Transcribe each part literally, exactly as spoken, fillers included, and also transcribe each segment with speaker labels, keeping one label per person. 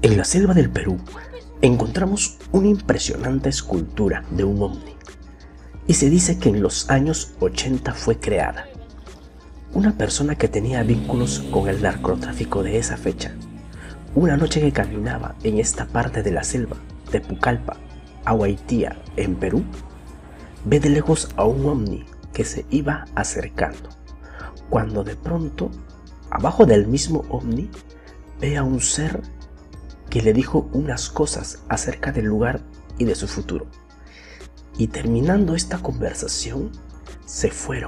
Speaker 1: En la selva del Perú encontramos una impresionante escultura de un ovni y se dice que en los años ochenta fue creada. Una persona que tenía vínculos con el narcotráfico de esa fecha, una noche que caminaba en esta parte de la selva de Pucallpa a Huaytía, en Perú, ve de lejos a un ovni que se iba acercando, cuando de pronto, abajo del mismo ovni, ve a un ser que le dijo unas cosas acerca del lugar y de su futuro. Y terminando esta conversación, se fueron.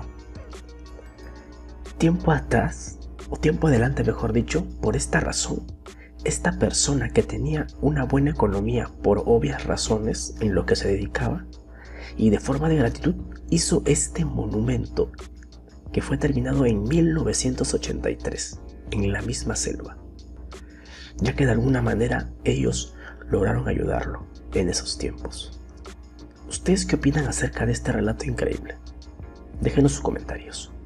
Speaker 1: Tiempo atrás, o tiempo adelante mejor dicho, por esta razón, esta persona que tenía una buena economía por obvias razones en lo que se dedicaba, y de forma de gratitud hizo este monumento que fue terminado en mil novecientos ochenta y tres en la misma selva, ya que de alguna manera ellos lograron ayudarlo en esos tiempos. ¿Ustedes qué opinan acerca de este relato increíble? Déjenos sus comentarios.